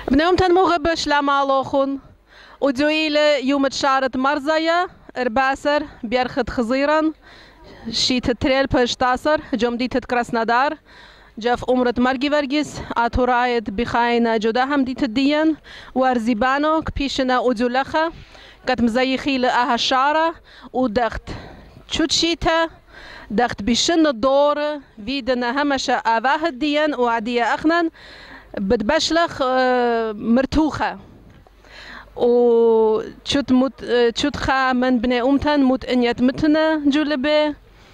بنيوم تنموغ شلام لوخون ودويل يوم تشارت مرزايا رباسر بيرخد خزيرا شيت تريل بشتاسر جمدي تتكرسنادار جاف أمرة مرجي ورجس أتورايد بخاينا جداهم دي تدين وارزيبانو كبيشنا أدولخا قد مزيخي لأها شارة ودخت شوتشيتا دخت بشن الدور فيدنا همشا أواه الدين وعدية أخنان بتبشلخ مرتوخة وشوت شوت خا من بني أمتن موت إنيت متنا جولبه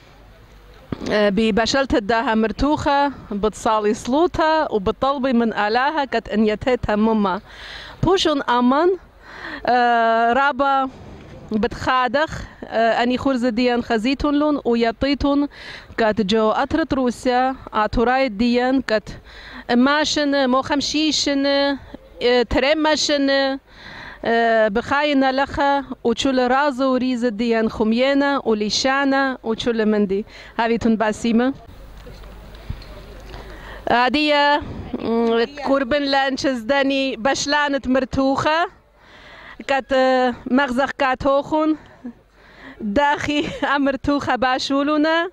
ببشلت الداها مرتوخة بتصالي صلوتها وبطلبي من آلاها كت إنيتها مما بوشون أمان رابا بتخادخ أني خرز ديان خزيتون لون ويطيتون كت جو أترت روسيا أتوراي ديان كت ماشن مو خمشيشن ترمشن بخاينا لخا وشول رازو وريز ديان خمينا وليشانا وشول مندي هاويتون باسيمة هادية كوربن لانشز داني بشلانة مرتوخة كات مغزخ كاتوخون داخي امرتوخة باشولونا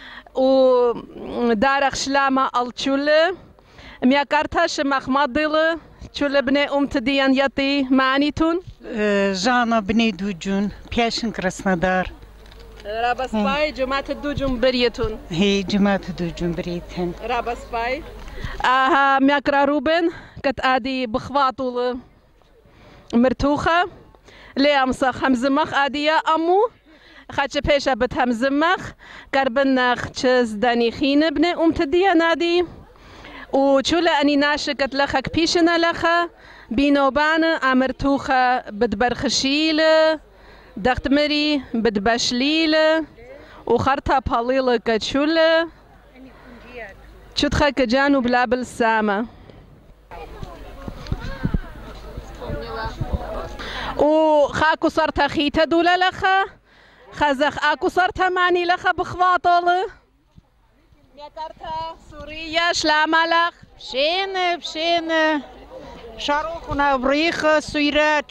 ودارخ شلامة التشول مياكارتاش مخمضل شول بني تديان يطي معنيتون جانا بني دوجون بياشن كرسنادار رابا سباي جماعة الدوجون بريتون هي جماعة دوجون بريتن رابا سباي مياكرا روبن كت ادي بخواطول مرتوخة لي امسخ همزمخ ادية امو خاتش بيشا بتهمزمخ كربنخ تشز داني خين بني تديان ادي وشولا أني ناشكت لخك بيشنا لخا بينوبان أمرتوخة بدبرخشيل دخت مري بدبشليل وخرطة باليل كتشولا شتخا كجانو بلابل سامة وخاكو صرتا خيتا دولا لخا خزخ اكو صرتا ماني لخا بخواطل ميكارتا سوريا شلامالخ بشين شاروخنا بريخة سويرة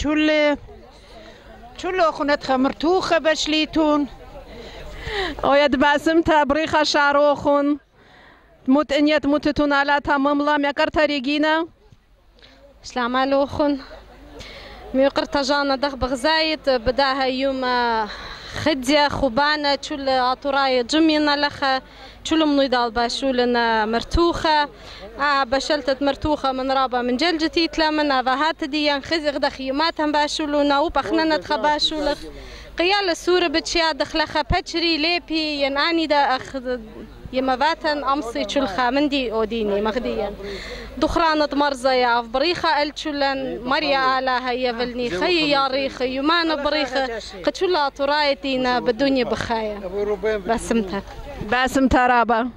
تشول خنتخ مرتوخة بشليتون ويد باسم تبريخة شاروخون موت انيت موتتون على تماملا ميكارتا ريجينا شلامالوخون ميقرتا جانا دخ بغزايت بداها يوم خدية خبانة تشول عطراية جمينا لخا تشول منيدال باشولنا مرتوخة بشلتت مرتوخة من رابا من جلجتي تلامنا فهات ديان خزي غدا خيوماتهم باشولونا وبخننا تخباشولخ قيال السورة بتشيا دخلخا باتشري ليبي يناني دا أخذ يمفاتن أمصي تشلخا مندي أوديني مغديا دخرانة مرزا يا بريخة التشلن مريا آلاها يفلني خي يا ريخي يمان بريخة قتشلا طرايتينا بدوني بخايا باسمتها رابا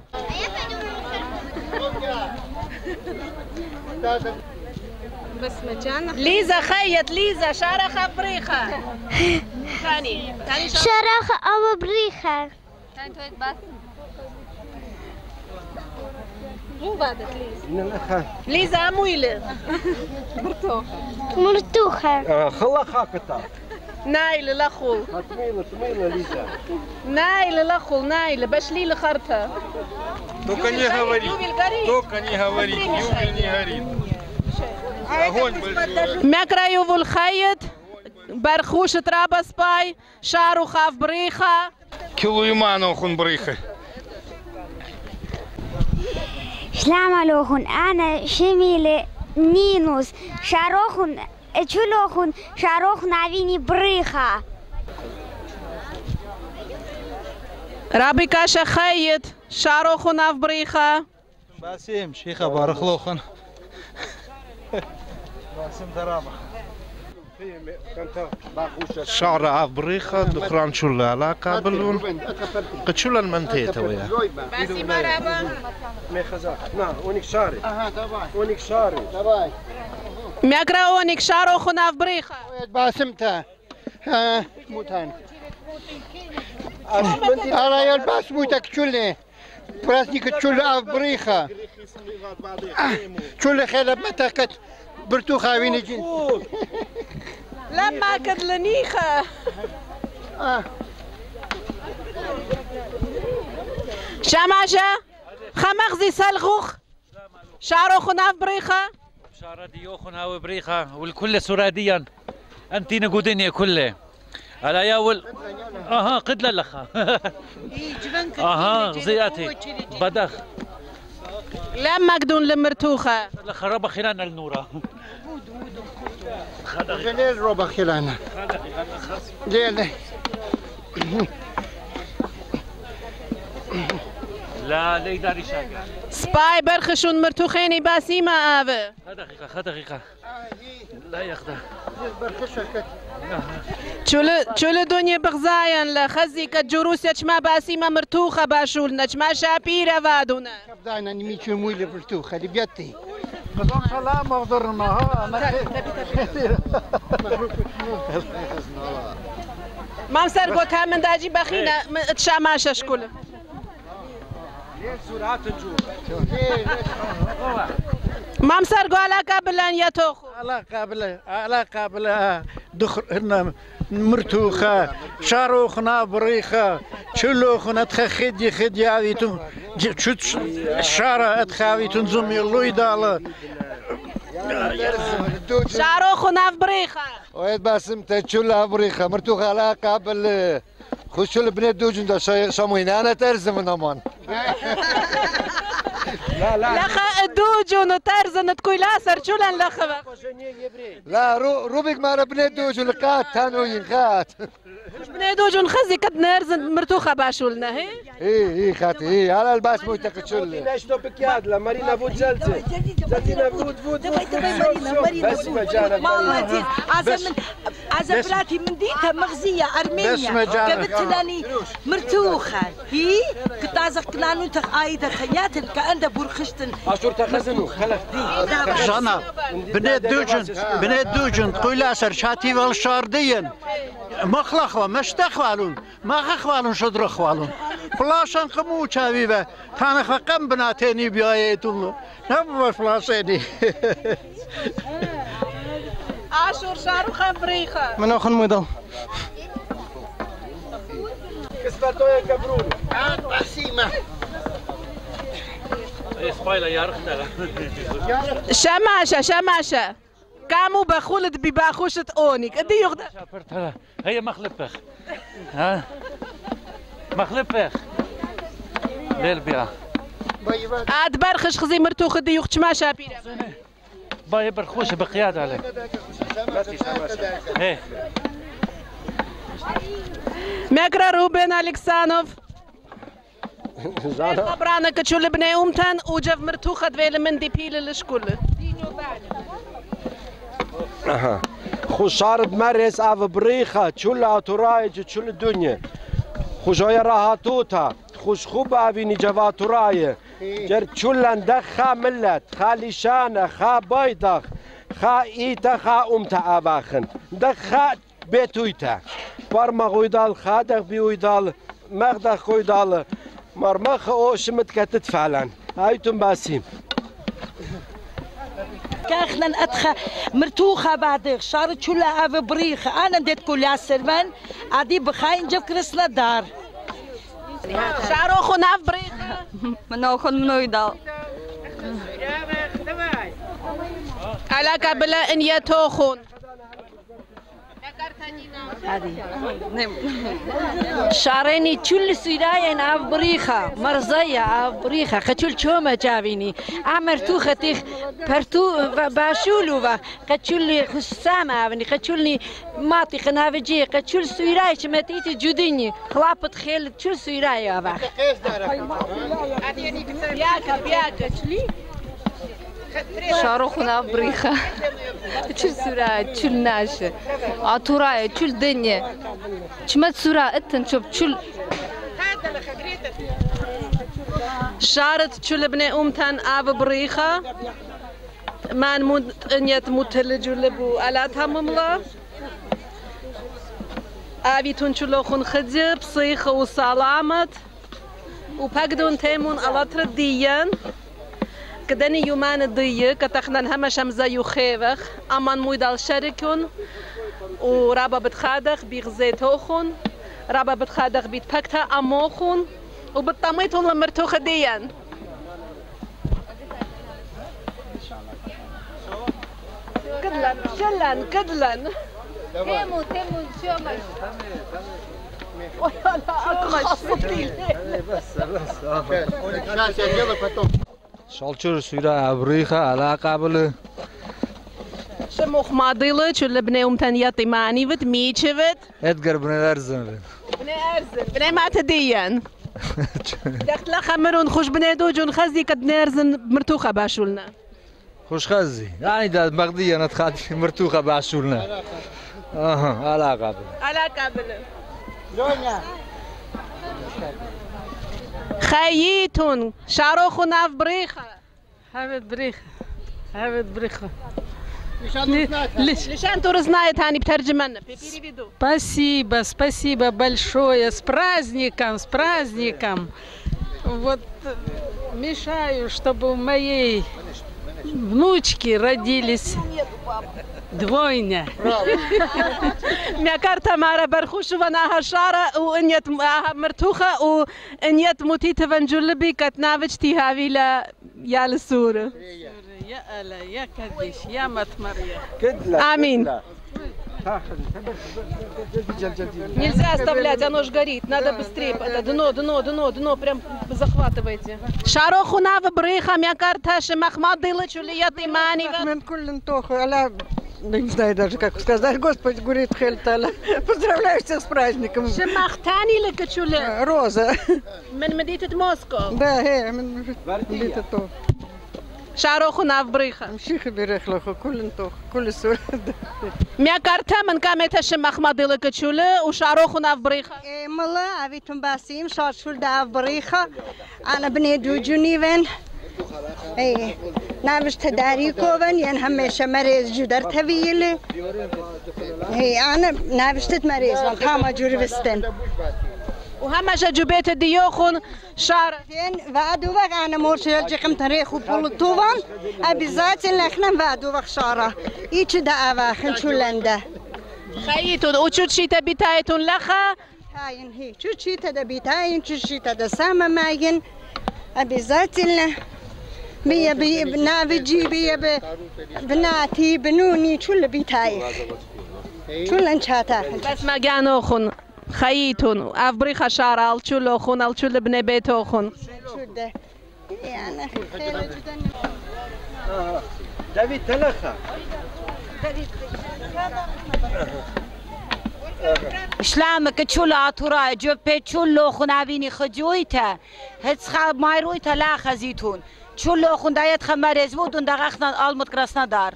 بس مجانا ليزا خيط ليزا شارخة بريخة ثاني شارخة أو بريخة مو بعدك ليزا ليزا مويلة مرتوخة خلا خاكتا نايل لخول تميلة ليزا نايل لخول نايل باش لي لخرتها только не говори только не говори Ювель не горит огонь большой مكرايو والخيط برخوش ترابا سباي شارو خاف بريخة كيلو يمانو خون بريخة سلام عليكم أنا شميلة نينوس شاروخن تشلوخن شاروخن عفيني بريخة رابي كاشا خيط شاروخن عف بريخة باسم شيخة بارخلوخن باسم درابة شعر عف بريخة دخران شلة على كابلون قد شلة المنتيتا ويا باسي مرابا اونيك شاري اونيك شاري ميكرا اونيك شاروخن عف بريخة باسمتها موتان أنا يلبس موتك شلة براسني كتشل عف بريخة شلة خيلة متى برتو خاويني جن لما كدلنيخة شماشة خمغزي سلغوخ شعروخ ناف بريخة شعر ديوخن هاو بريخة والكل سراديا انتي نقودني كله على ياول قد للخا زياتي بدخ لما قدون لمرتوخة خرب خلالنا النورة جليل روبا خلانا ليه لا لا يداري شاقة سباي برخشون مرتوخيني باسي ما آوه دقيقة لا ياخده چول دنیا بغزاين لخزي كجروسيا چما باسي ما مرتوخة باشولنا چما شابيرة وادونا كبدانا نميتشو مويلة برتو خلي بيتي قدام سلام وضرنا ها مام سرقو كامن داجي بخينا تشاماشش كله مام سرقو على قابلان يتوخو على قابلة دخلنا مرتوخة شاروخنا بريخة شلوخنا تخدي خدي عويتون شارة اتخاويتون زمي اللوي دالا شاروخنا بريخة ويد باسم تشولا بريخة مرتوخة على قابل خشوا البنات دوجن دا شاموين انا ترزم نمان لا لخا دوجن ترزن تكوي لاسر شولن لخا لا روبيك مع بنات دوجن لقات تانوين خات بنات دوجن خزي كد نرزن مرتوخة باشولنا هي اي خاتي اي على الباس مو تكتشول ناش توبك ياد لا مارينا فوت زلزة زلزة فوت بس مجانا مالتي عزم بلاتي من ديتها مغزية أرمينيا قبلت لاني مرتوخة هي كنت عزق كلانو تخايدة خيات كأندا برخشتن عشور تخزنو خلف جانا بنات دوجن تقول لاسر شاتي والشاردين مخلخوا مش تخوالون ما خخوالون شدر خوالون فلاشان قمو شابيبه كان خقم بناتيني بيايتون نبو فلاشيني عاشور شاروخ بريخة من أخن ميدل كسبتو يا كبرون بسيمة سبايلا يا رختها شماشة كامو بخولد بباخوشة اونيك ادي يغدا هي مخلبخ ها مخلبخ ليل بيا عاد برخش خزي مرتوخ ادي يغتش ما شابيرة باي برخوش بقيادة عليك هي مكرا روبن الكسانوف خبرانا كتشول بني امتن وجف مرتوخة دويل من دي بيل الشكل خوش شارد مرس اف بريخة تشول ترايج تشول الدنيا خوش هيا راهاتوتا خوش خوب افيني جوا تراي جر تشولن دخا ملت خالي شانه خا بايدخ خا ايتا خا امتا اباخن دخا بيتويتا برما غويدال خادخ بيويدال مغدخ غويدال مرمخ اوشمت كتت فعلا هايتم باسيم كاخنا ادخى مرتوخة بعد شارت شو لا افي بريخة انا نديت كل السرمان عادي بخاين جف كرسنا دار شعروخ ناف بريخة منوخن منويدال على قبل ان يتوخون شاريني تشل سيرايا ناف بريخة مرزية عاف بريخة خشول شومة جابيني عمر توختي برتو باشولو خشولي خسامة عافني خشولني ماطي خنافجي خشول سيرايا شمتيتي جوديني خلابت خيل تشل سيرايا باخ بياكا تشلي شاروخنا بريخة تشل سورة تشل ناشة عطوراية تشل دنيا شمت سورة اتن شوف تشل شارت تشل بني امتن اف بريخة من مود انيت متلجو لبو الا تمملا ابي تنشلوخن خدي بصيخة وسلامت وبقدون تيمون على ترديان كدني يومان الضيق كتخنا همش همزة يخيبخ أمان مويدال شركون ورابا بتخادخ بيغزيتوخون رابا بتخادخ بيتبكتا أموخون وبالطميتهم لمرتوخ ديان كدلن شلن كدلن تيمو شومش ولا أقمش شالشور سويرا أبريخة على قبل شموخ ماضيلة شو اللي بنيهم تنياتي ماني بت ميتشفت إدغر بن أرزن بني أرزن بني ما تدين دخت لا خمرون خوش بني دوجون خزي قد نرزن مرتوخة باشولنا خوش خزي يعني دا مغدية نتخاد مرتوخة باشولنا على قبل خييتون شاروخو ناف بريخة هابت بريخة ليش انتوا رزناية تاني بترجمنا Спасибо большое, с праздником. Вот мешаю, чтобы у моей внучки родились двойня. ميا كارتا مارا برخوش وناها شارة وإنيت مرتوخة وإنيت موتيت فنجلبي كتنافج تيهاوي لا يا لسورة يا ألا يا كديش يا متمريا آمين Нельзя оставлять, оно ж горит. Надо быстрее. Это дно, прям захватывайте. Шароху нава брыха, мякарта, шемахмады лачулият имани. Не знаю даже, как сказать. Господи, говорит Хельтала. Поздравляю всех с праздником. Шемахтани ли качуля? Роза. من مدينة موسكو. Да, من مدينة то. شاروخو ناف بريخة. مشيخ بريخلخو كل سورة. مياكارتا من كاميتا شمخمضي لكتشولة وشاروخو ناف بريخة. ملا أبيتم باسيم شارشول داف بريخة. أنا بني دوجوني وين. نافش تداري كوفن ين هميشة مريض جدر تبيله. أنا نافش تتمريض وانتهما جوربستن. وهما جبيت الديوخون شارة. فين وعدوا وق أنا مرشل جقم تاريخ وبولطوان أبيزات اللي إحنا وعدوا وق شارة. إيش ده أواخن شو لنده. خيتون وشو شيء تبيتايتون لخا. هاين هي شو شيء تبيتاين شو شيء تدسامة ماين أبيزات اللي بي نافجي بي بناتي بنوني شو اللي بيتاي. شو لنشاتا. بس ما جانوخون. خيتون أفبريخ شارع الشلوخون الشل بني بيتوخون. شده يعني خير جدا. دافيد تلخا. شلامك تشول عطورة جو بيتشولوخون عبيني خجويته هتسخاب مايرويته لا خزيتون تشولوخون دايت خمارز بودون دغخنا المت كراسنا دار.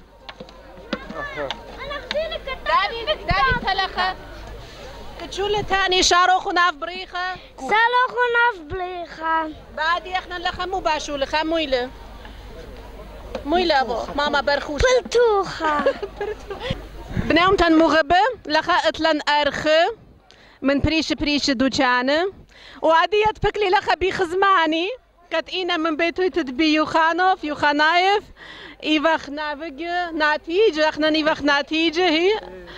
دافيد تلخا. كتشولة تاني شاروخو ناف بريخة سالوخو ناف بريخة بعد احنا لخا مو باشولة خا مويلة ابو ماما برخوش بلتوخة بناهم تن مغبة لخا اتلن ارخة من بريش دوجانة وعادية بكلي لخا بيخزماني كتقينا من بيتو تدبي يوخانايف إيوخ نافجة نتيجة إحنا نيوخ نتيجة هي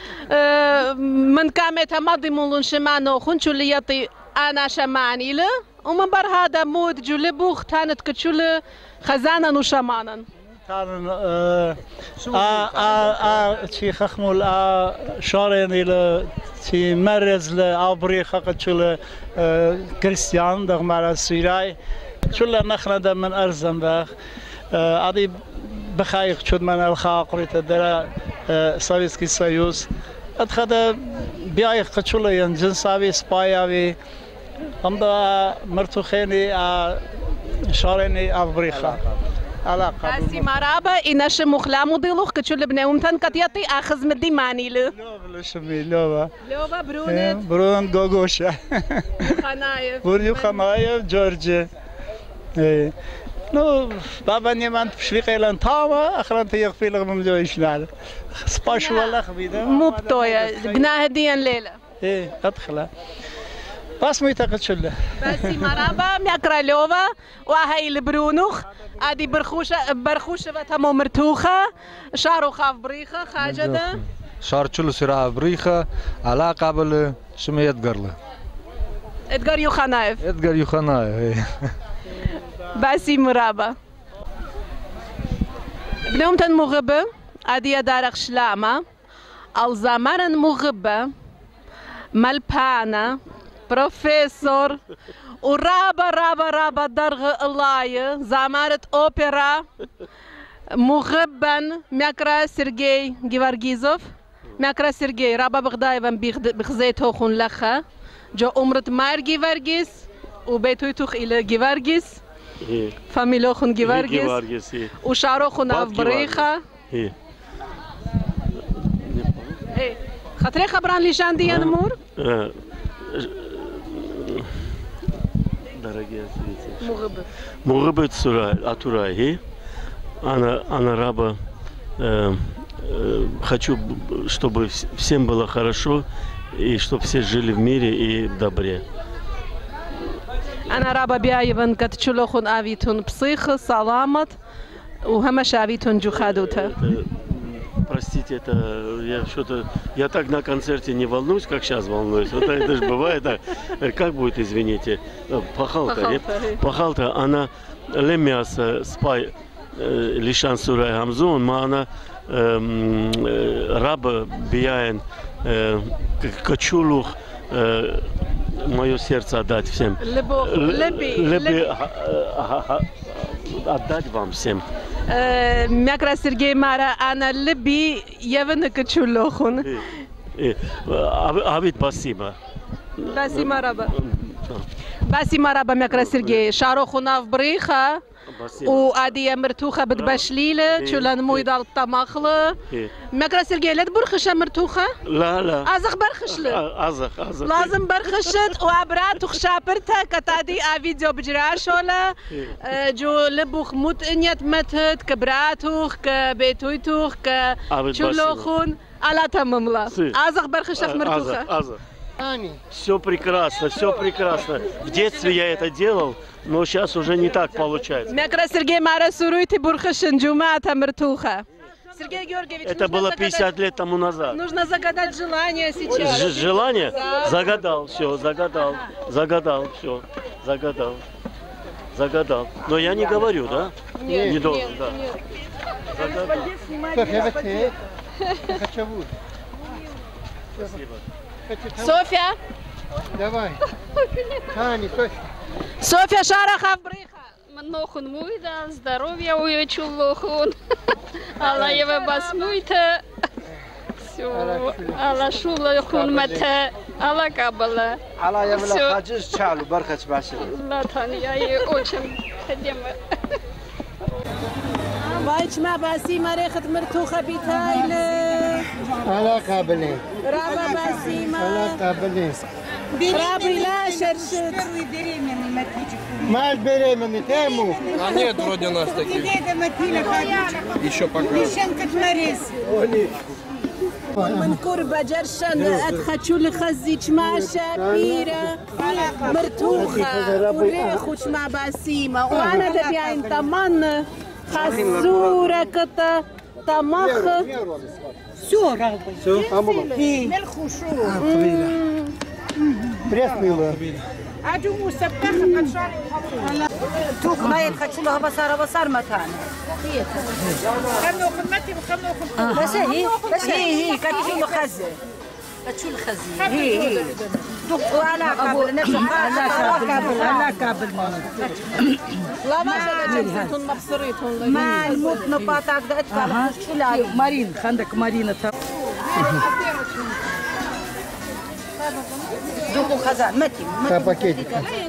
من كامتها ماضي مولون شمانو خنشو اللي يطي أنا شماني له ومن بر هذا مود جلبوخ تانت كتشول خزانا وشمانا كان تي خخمول شارين إلى تي مرز لأبريخة كتشول كريستيان دغمار السيراي شول نخنا من أرزم باخ عادي بخايق شد من الخاقريت درا سوفيتسكي سويوز اتخذ بيايق كتشول ينجنساوي سباياوي امدا مرتوخيني شاريني أبريخة علاقة هاسي مرابا إناش مخلامو ديلوخ كتشول بناهم تن كتياتي أخذ مدي ماني له لوبا شمي لوبا برون غوغوشا يوخانايف جورجي نو بابا نيمان بشريقي لان تاما اخرا تيغفي لغم مجويش نعلم سباش ولا خبيدا مو بطوية بنا هديا ليلة ايه ادخله باسميتا كتشله باسي مرابا ميكرالوفا وهاي البرونوخ ادي برخوشه تمام مرتوخه شارو خاف بريخه خاجده شار تشلو سرا بريخه على قبل شمي يدقرله ادقر يوخنايف باسي مرابا بنوم تن مغبه ادي دارخ شلامه الزمرن مغبه ملبانا بروفيسور ورابا درغ الله زمارة أوبرا مغبن ميكرا سيرجي جيفارجيزوف ميكرا سيرجي رابا بغدايفن بخزيت هوخون لخا جو عمرت ماير جيفارجيس وبيتويتوخ إلى جيفارجيس فاميلوخون جيفارجيس وشاروخون أف بريخة خاطري خبران لي شان دي نمور Дорогие зрители, Мугабет Атурай, она раба, хочу, чтобы всем было хорошо и чтобы все жили в мире и в добре. أنا رابا بيايبن كتشلوخون أبيتون بصيخ سلامت وهم شابيتون جوخادوتا. Простите, это я так на концерте не волнуюсь, как сейчас волнуюсь. Вот это же бывает так. Как будет, извините, Пахалта, она лемяса спай лишан сурай хамзун, ма она раба бияен качулух мое сердце отдать всем. Отдать вам всем. ميكرا سيرجي مارا أنا لبي يفنك تشلوخون. أبيت باسيما. باسيما رابا. باسيما رابا ميكرا سيرجي شاروخونا في بريخة. وأدي مرتوخة بدبشليلة شلون مويدة الطماخلة. ميكرا سيرجي لا تبرخشة مرتوخة؟ لا. أزخ برخشلة. أزخ. لازم برخشت وأبرات وخشابرتها كتادي فيديو بجراشولا جو لبوخ موت إنيت متت كبراتوخ كبيتويتوخ كشلوخون على تماملا. أزخ برخشة مرتوخة. أزخ. Все прекрасно. В детстве я это делал, но сейчас уже не так получается. Микро Сергей Мара Суруйти Бурхашин Джумата Мертуха. Сергей Георгиевич, это было 50 лет тому назад. Нужно загадать желание сейчас. Желание? Загадал, все, загадал, все, загадал. Но я не говорю, да? Нет, не должен, да. Спасибо. Софья. Давай. Таня, Софья Шарахов Бриха. Мнохун муйда, здоровья уючулохун. Алла ева басмуйта. Все. Алла шулохун мата. Алла кабала. Алла ева хаджиш чалу бархач баши. لا Таня, я очень ходима. بايش ما باسي مريخة مرتوخة بتايلة على قابلين رابا باسيمة على قابلين رابي لا شرشت ما беременный тему. А нет вроде у нас таких. Еще пока. من كربة جرشن أدخلوا لخزيج مع شابيرة مرتوخة وريخوش مع باسيمة وأنا دبيعين طمان خسورة كتا طمخ سورة ملح وشو بريسميلة عجو مسبكة توك ما يتخدشوا لها بصار متانا خمنو خدمتي وخمنو بس هي كتشو خزة كتشو الخزة هي دقوا على قبل نفسه على قبل لا ما شغلتهم مبصريتهم ما الموت نباتك ده اتفعل شو لاي مارين عندك مارينة دقوا خزة متي пакетик.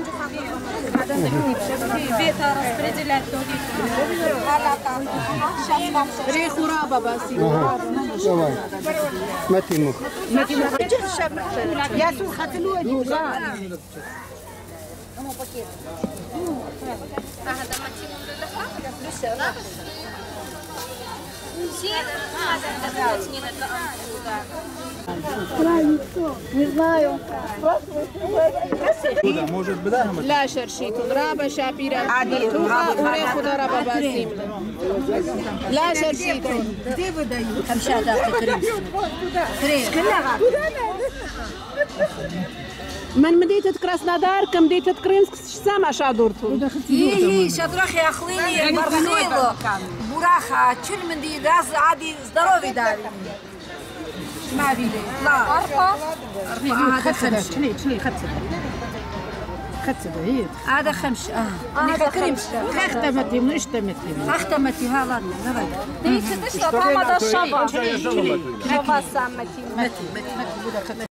Бета распределять ريخ ورابة باسي Давай. Матимух. يا سو خاتلو Не знаю. Может, بداهم. لا شرشيت رابا شابيرا مرتوخة وريخ ضربة باسيم لا شرشيت خمسة تقريبا من مديت كراسنودار كم مديت كريمسك سامع شادورتو إيه شادرخ يا أخويني مرخيلو براخة شل من دي راس عادي ضروبي داري ما بيلي لا أربعة هذا خمسة شني خمسة هذا خمسة هذا خمسة اختمتي من اشتمتي اختمتي هذا دي تشتغل هذا الشباب شباب سامتي